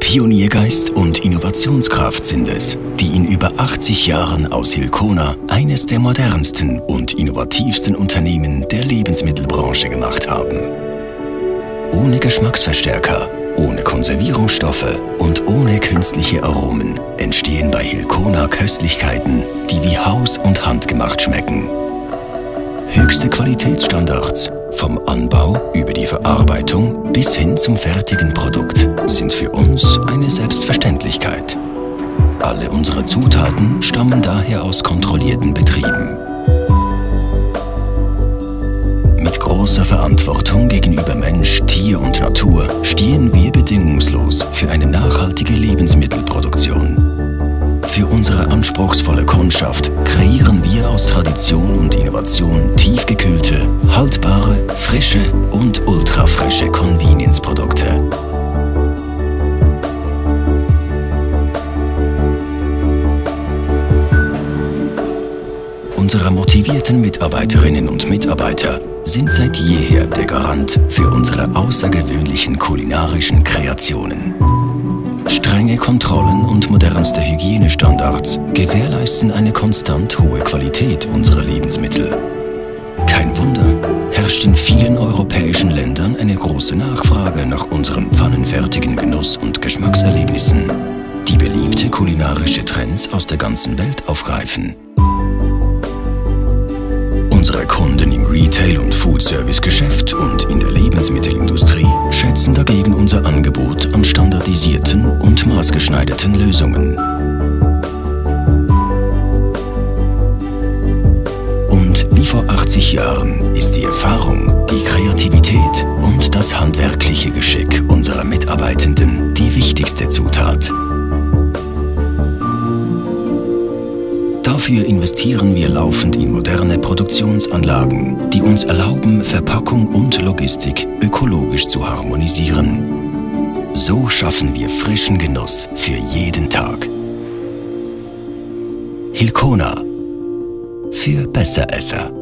Pioniergeist und Innovationskraft sind es, die in über 80 Jahren aus Hilcona eines der modernsten und innovativsten Unternehmen der Lebensmittelbranche gemacht haben. Ohne Geschmacksverstärker, ohne Konservierungsstoffe und ohne künstliche Aromen entstehen bei Hilcona Köstlichkeiten, die wie haus- und handgemacht schmecken. Höchste Qualitätsstandards, vom Anbau über die Verarbeitung bis hin zum fertigen Produkt, sind für uns eine Selbstverständlichkeit. Alle unsere Zutaten stammen daher aus kontrollierten Betrieben. Mit großer Verantwortung gegenüber Mensch, Tier und Natur stehen wir bedingungslos für eine nachhaltige Lebensmittelproduktion. Für unsere anspruchsvolle Kundschaft kreieren wir aus Tradition und Innovation tiefgekühlte, haltbare, frische und ultrafrische Convenience-Produkte. Unsere motivierten Mitarbeiterinnen und Mitarbeiter sind seit jeher der Garant für unsere außergewöhnlichen kulinarischen Kreationen. Strenge Kontrollen und modernste Hygienestandards gewährleisten eine konstant hohe Qualität unserer Lebensmittel. Kein Wunder, herrscht in vielen europäischen Ländern eine große Nachfrage nach unseren pfannenfertigen Genuss- und Geschmackserlebnissen, die beliebte kulinarische Trends aus der ganzen Welt aufgreifen. Unsere Kunden im Retail- und Foodservice-Geschäft und in der Lebensmittelindustrie schätzen dagegen unser Angebot an standardisierten und maßgeschneiderten Lösungen. Und wie vor 80 Jahren ist die Erfahrung, die Kreativität und das handwerkliche Geschick unserer Mitarbeitenden die wichtigste Zutat. Dafür investieren wir laufend in moderne Produktionsanlagen, die uns erlauben, Verpackung und Logistik ökologisch zu harmonisieren. So schaffen wir frischen Genuss für jeden Tag. Hilcona für Besseresser.